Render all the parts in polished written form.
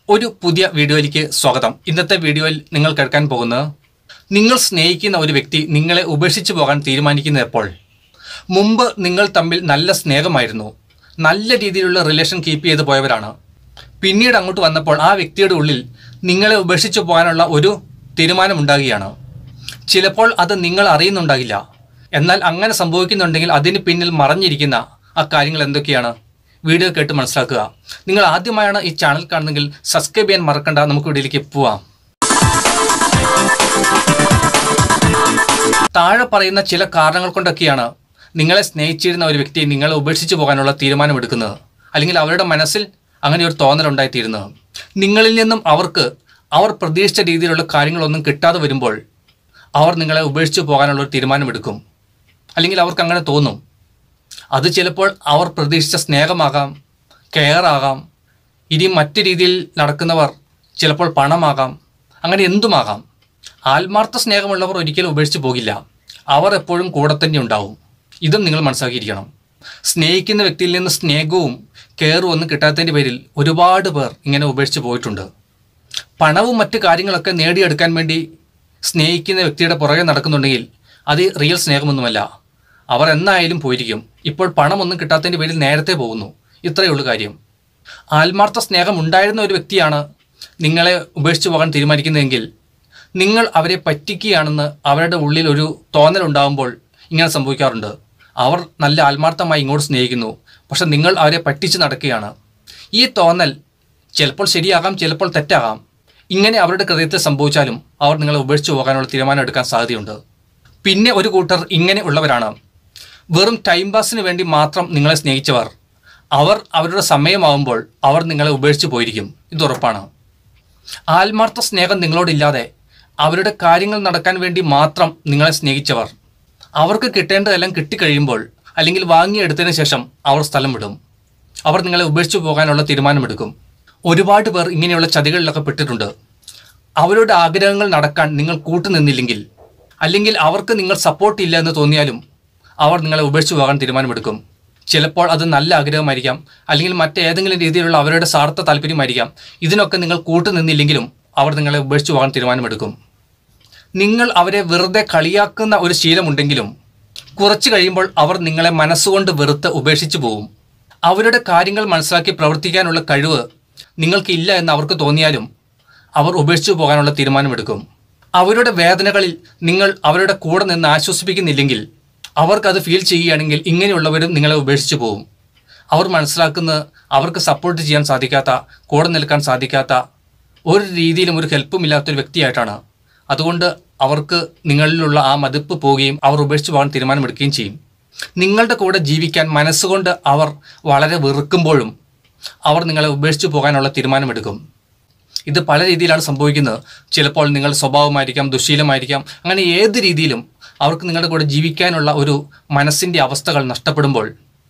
ഒരു പുതിയ വീഡിയോയിലേക്ക് സ്വാഗതം. ഇന്നത്തെ വീഡിയോയിൽ നിങ്ങൾ കേൾക്കാൻ പോകുന്നത് നിങ്ങൾ സ്നേഹിക്കുന്ന ഒരു വ്യക്തി നിങ്ങളെ ഉപേക്ഷിച്ചു പോകാൻ തീരുമാനിക്കുന്നത് എപ്പോൾ. മുമ്പ് നിങ്ങൾ തമ്മിൽ നല്ല സ്നേഹമായിരുന്നു, നല്ല രീതിയിലുള്ള റിലേഷൻ കീപ്പ് ചെയ്ത് പോയവരാണ്. പിന്നീട് അങ്ങോട്ട് വന്നപ്പോൾ ആ വ്യക്തിയുടെ ഉള്ളിൽ നിങ്ങളെ ഉപേക്ഷിച്ചു പോകാനുള്ള ഒരു തീരുമാനമുണ്ടാകുകയാണ്. ചിലപ്പോൾ അത് നിങ്ങൾ അറിയുന്നുണ്ടാകില്ല. എന്നാൽ അങ്ങനെ സംഭവിക്കുന്നുണ്ടെങ്കിൽ അതിന് പിന്നിൽ മറഞ്ഞിരിക്കുന്ന ആ കാര്യങ്ങൾ എന്തൊക്കെയാണ് വീഡിയോ കേട്ട് മനസ്സിലാക്കുക. നിങ്ങൾ ആദ്യമായാണ് ഈ ചാനൽ കാണുന്നതെങ്കിൽ സബ്സ്ക്രൈബ് ചെയ്യാൻ മറക്കണ്ട. നമുക്ക് വീഡിയോയിലേക്ക് പോവാം. താഴെ പറയുന്ന ചില കാരണങ്ങൾ കൊണ്ടൊക്കെയാണ് നിങ്ങളെ സ്നേഹിച്ചിരുന്ന ഒരു വ്യക്തി നിങ്ങളെ ഉപേക്ഷിച്ച് പോകാനുള്ള തീരുമാനമെടുക്കുന്നത്, അല്ലെങ്കിൽ അവരുടെ മനസ്സിൽ അങ്ങനെ ഒരു തോന്നലുണ്ടായിത്തീരുന്നത്. നിങ്ങളിൽ നിന്നും അവർ പ്രതീക്ഷിച്ച രീതിയിലുള്ള കാര്യങ്ങളൊന്നും കിട്ടാതെ വരുമ്പോൾ അവർ നിങ്ങളെ ഉപേക്ഷിച്ച് പോകാനുള്ള ഒരു തീരുമാനമെടുക്കും, അല്ലെങ്കിൽ അവർക്ക് അങ്ങനെ തോന്നും. അത് ചിലപ്പോൾ അവർ പ്രതീക്ഷിച്ച സ്നേഹമാകാം, കെയർ ആകാം, ഇനി മറ്റു രീതിയിൽ നടക്കുന്നവർ ചിലപ്പോൾ പണമാകാം, അങ്ങനെ എന്തുമാകാം. ആത്മാർത്ഥ സ്നേഹമുള്ളവർ ഒരിക്കലും ഉപേക്ഷിച്ച് പോകില്ല. അവർ എപ്പോഴും കൂടെ തന്നെ ഉണ്ടാവും. ഇതും നിങ്ങൾ മനസ്സിലാക്കിയിരിക്കണം. സ്നേഹിക്കുന്ന വ്യക്തിയിൽ നിന്ന് സ്നേഹവും കെയറും ഒന്നും കിട്ടാത്തതിൻ്റെ പേരിൽ ഒരുപാട് പേർ ഇങ്ങനെ ഉപേക്ഷിച്ച് പോയിട്ടുണ്ട്. പണവും മറ്റു കാര്യങ്ങളൊക്കെ നേടിയെടുക്കാൻ വേണ്ടി സ്നേഹിക്കുന്ന വ്യക്തിയുടെ പുറകെ നടക്കുന്നുണ്ടെങ്കിൽ അത് റിയൽ സ്നേഹമൊന്നുമല്ല. അവർ എന്നായാലും പോയിരിക്കും. ഇപ്പോൾ പണമൊന്നും കിട്ടാത്തതിൻ്റെ പേരിൽ നേരത്തെ പോകുന്നു. ഇത്രയേ ഉള്ളൂ കാര്യം. ആത്മാർത്ഥ സ്നേഹം ഉണ്ടായിരുന്ന ഒരു വ്യക്തിയാണ് നിങ്ങളെ ഉപേക്ഷിച്ച് പോകാൻ തീരുമാനിക്കുന്നതെങ്കിൽ നിങ്ങൾ അവരെ പറ്റിക്കുകയാണെന്ന് അവരുടെ ഉള്ളിൽ ഒരു തോന്നലുണ്ടാകുമ്പോൾ ഇങ്ങനെ സംഭവിക്കാറുണ്ട്. അവർ നല്ല ആത്മാർത്ഥമായി ഇങ്ങോട്ട് സ്നേഹിക്കുന്നു, പക്ഷെ നിങ്ങൾ അവരെ പറ്റിച്ച് നടക്കുകയാണ്. ഈ തോന്നൽ ചിലപ്പോൾ ശരിയാകാം, ചിലപ്പോൾ തെറ്റാകാം. ഇങ്ങനെ അവരുടെ ഹൃദയത്തിൽ സംഭവിച്ചാലും അവർ നിങ്ങളെ ഉപേക്ഷിച്ച് പോകാനുള്ള തീരുമാനം എടുക്കാൻ സാധ്യതയുണ്ട്. പിന്നെ ഒരു കൂട്ടർ ഇങ്ങനെ ഉള്ളവരാണ്. വെറും ടൈം പാസിന് വേണ്ടി മാത്രം നിങ്ങളെ സ്നേഹിച്ചവർ. അവർ അവരുടെ സമയമാകുമ്പോൾ അവർ നിങ്ങളെ ഉപേക്ഷിച്ച് പോയിരിക്കും, ഇത് ഉറപ്പാണ്. ആത്മാർത്ഥ സ്നേഹം നിങ്ങളോടില്ലാതെ അവരുടെ കാര്യങ്ങൾ നടക്കാൻ വേണ്ടി മാത്രം നിങ്ങളെ സ്നേഹിച്ചവർ, അവർക്ക് കിട്ടേണ്ടതെല്ലാം കിട്ടിക്കഴിയുമ്പോൾ അല്ലെങ്കിൽ വാങ്ങിയെടുത്തതിന് ശേഷം അവർ സ്ഥലം വിടും. അവർ നിങ്ങളെ ഉപേക്ഷിച്ച് പോകാനുള്ള തീരുമാനമെടുക്കും. ഒരുപാട് പേർ ഇങ്ങനെയുള്ള ചതികളിലൊക്കെ പെട്ടിട്ടുണ്ട്. അവരുടെ ആഗ്രഹങ്ങൾ നടക്കാൻ നിങ്ങൾ കൂട്ടുനിന്നില്ലെങ്കിൽ, അല്ലെങ്കിൽ അവർക്ക് നിങ്ങൾ സപ്പോർട്ട് ഇല്ല എന്ന് തോന്നിയാലും അവർ നിങ്ങളെ ഉപേക്ഷിച്ച് പോകാൻ തീരുമാനമെടുക്കും. ചിലപ്പോൾ അത് നല്ല ആഗ്രഹമായിരിക്കാം, അല്ലെങ്കിൽ മറ്റേതെങ്കിലും രീതിയിലുള്ള അവരുടെ സ്വാർത്ഥ താല്പര്യമായിരിക്കാം. ഇതിനൊക്കെ നിങ്ങൾ കൂട്ടുനിന്നില്ലെങ്കിലും അവർ നിങ്ങളെ ഉപേക്ഷിച്ച് പോകാൻ തീരുമാനമെടുക്കും. നിങ്ങൾ അവരെ വെറുതെ കളിയാക്കുന്ന ഒരു ശീലമുണ്ടെങ്കിലും കുറച്ച് കഴിയുമ്പോൾ അവർ നിങ്ങളെ മനസ്സുകൊണ്ട് വെറുത്ത് ഉപേക്ഷിച്ച് പോകും. അവരുടെ കാര്യങ്ങൾ മനസ്സിലാക്കി പ്രവർത്തിക്കാനുള്ള കഴിവ് നിങ്ങൾക്കില്ല എന്ന് അവർക്ക് തോന്നിയാലും അവർ ഉപേക്ഷിച്ച് പോകാനുള്ള തീരുമാനമെടുക്കും. അവരുടെ വേദനകളിൽ നിങ്ങൾ അവരുടെ കൂടെ നിന്ന് ആശ്വസിപ്പിക്കുന്നില്ലെങ്കിൽ, അവർക്കത് ഫീൽ ചെയ്യുകയാണെങ്കിൽ ഇങ്ങനെയുള്ളവരും നിങ്ങളെ ഉപേക്ഷിച്ച് പോകും. അവർ മനസ്സിലാക്കുന്നത് അവർക്ക് സപ്പോർട്ട് ചെയ്യാൻ സാധിക്കാത്ത, കൂടെ നിൽക്കാൻ സാധിക്കാത്ത, ഒരു രീതിയിലും ഒരു ഹെൽപ്പും ഇല്ലാത്തൊരു വ്യക്തിയായിട്ടാണ്. അതുകൊണ്ട് അവർക്ക് നിങ്ങളിലുള്ള ആ മതിപ്പ് പോവുകയും അവർ ഉപേക്ഷിച്ച് പോകാൻ തീരുമാനമെടുക്കുകയും ചെയ്യും. നിങ്ങളുടെ കൂടെ ജീവിക്കാൻ മനസ്സുകൊണ്ട് അവർ വളരെ വെറുക്കുമ്പോഴും അവർ നിങ്ങളെ ഉപേക്ഷിച്ച് പോകാനുള്ള തീരുമാനമെടുക്കും. ഇത് പല രീതിയിലാണ് സംഭവിക്കുന്നത്. ചിലപ്പോൾ നിങ്ങളുടെ സ്വഭാവമായിരിക്കാം, ദുശ്ശീലമായിരിക്കാം, അങ്ങനെ ഏത് രീതിയിലും അവർക്ക് നിങ്ങളുടെ കൂടെ ജീവിക്കാനുള്ള ഒരു മനസ്സിൻ്റെ അവസ്ഥകൾ നഷ്ടപ്പെടുമ്പോൾ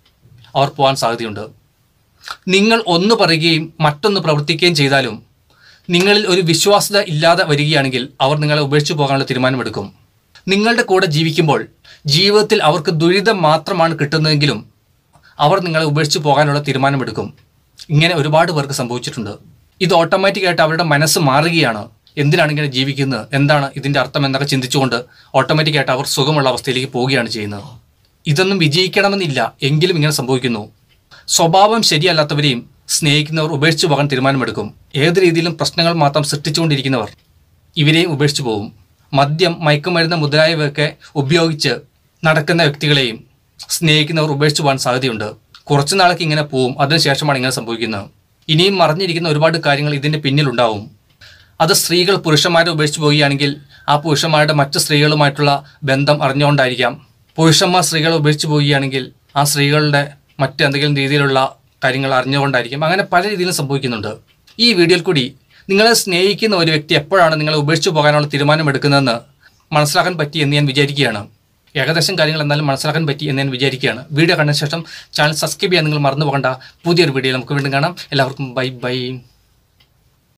അവർ പോകാൻ സാധ്യതയുണ്ട്. നിങ്ങൾ ഒന്ന് പറയുകയും മറ്റൊന്ന് പ്രവർത്തിക്കുകയും ചെയ്താലും നിങ്ങളിൽ ഒരു വിശ്വാസ്യത ഇല്ലാതെ വരികയാണെങ്കിൽ അവർ നിങ്ങളെ ഉപേക്ഷിച്ച് പോകാനുള്ള തീരുമാനമെടുക്കും. നിങ്ങളുടെ കൂടെ ജീവിക്കുമ്പോൾ ജീവിതത്തിൽ അവർക്ക് ദുരിതം മാത്രമാണ് കിട്ടുന്നതെങ്കിലും അവർ നിങ്ങളെ ഉപേക്ഷിച്ച് പോകാനുള്ള തീരുമാനമെടുക്കും. ഇങ്ങനെ ഒരുപാട് പേർക്ക് സംഭവിച്ചിട്ടുണ്ട്. ഇത് ഓട്ടോമാറ്റിക്കായിട്ട് അവരുടെ മനസ്സ് മാറുകയാണ്. എന്തിനാണ് ഇങ്ങനെ ജീവിക്കുന്നത്, എന്താണ് ഇതിൻ്റെ അർത്ഥം എന്നൊക്കെ ചിന്തിച്ചുകൊണ്ട് ഓട്ടോമാറ്റിക്കായിട്ട് അവർ സുഖമുള്ള അവസ്ഥയിലേക്ക് പോവുകയാണ് ചെയ്യുന്നത്. ഇതൊന്നും വിജയിക്കണമെന്നില്ല, എങ്കിലും ഇങ്ങനെ സംഭവിക്കുന്നു. സ്വഭാവം ശരിയല്ലാത്തവരെയും സ്നേഹിക്കുന്നവർ ഉപേക്ഷിച്ച് പോകാൻ തീരുമാനമെടുക്കും. ഏത് രീതിയിലും പ്രശ്നങ്ങൾ മാത്രം സൃഷ്ടിച്ചുകൊണ്ടിരിക്കുന്നവർ ഇവരെയും ഉപേക്ഷിച്ച് പോകും. മദ്യം, മയക്കുമരുന്ന് മുതലായവയൊക്കെ ഉപയോഗിച്ച് നടക്കുന്ന വ്യക്തികളെയും സ്നേഹിക്കുന്നവർ ഉപേക്ഷിച്ച് പോകാൻ സാധ്യതയുണ്ട്. കുറച്ചു നാളേക്ക് ഇങ്ങനെ പോവും, അതിനുശേഷമാണ് ഇങ്ങനെ സംഭവിക്കുന്നത്. ഇനിയും മറിഞ്ഞിരിക്കുന്ന ഒരുപാട് കാര്യങ്ങൾ ഇതിൻ്റെ പിന്നിലുണ്ടാവും. അത് സ്ത്രീകൾ പുരുഷന്മാരെ ഉപേക്ഷിച്ച് പോവുകയാണെങ്കിൽ ആ പുരുഷന്മാരുടെ മറ്റ് സ്ത്രീകളുമായിട്ടുള്ള ബന്ധം അറിഞ്ഞുകൊണ്ടായിരിക്കാം. പുരുഷന്മാർ സ്ത്രീകളെ ഉപേക്ഷിച്ച് പോവുകയാണെങ്കിൽ ആ സ്ത്രീകളുടെ മറ്റെന്തെങ്കിലും രീതിയിലുള്ള കാര്യങ്ങൾ അറിഞ്ഞുകൊണ്ടായിരിക്കും. അങ്ങനെ പല രീതിയിലും സംഭവിക്കുന്നുണ്ട്. ഈ വീഡിയോയിൽ കൂടി നിങ്ങളെ സ്നേഹിക്കുന്ന ഒരു വ്യക്തി എപ്പോഴാണ് നിങ്ങളെ ഉപേക്ഷിച്ച് പോകാനുള്ള തീരുമാനമെടുക്കുന്നതെന്ന് മനസ്സിലാക്കാൻ പറ്റി എന്ന് ഞാൻ വിചാരിക്കുകയാണ്. ഏകദേശം കാര്യങ്ങൾ എന്നാലും മനസ്സിലാക്കാൻ പറ്റി എന്ന് ഞാൻ വിചാരിക്കുകയാണ്. വീഡിയോ കണ്ട ശേഷം ചാനൽ സബ്സ്ക്രൈബ് ചെയ്യാൻ നിങ്ങൾ മറന്നു പോകണ്ട. പുതിയൊരു വീഡിയോയിൽ നമുക്ക് വീണ്ടും കാണാം. എല്ലാവർക്കും ബൈ ബൈ.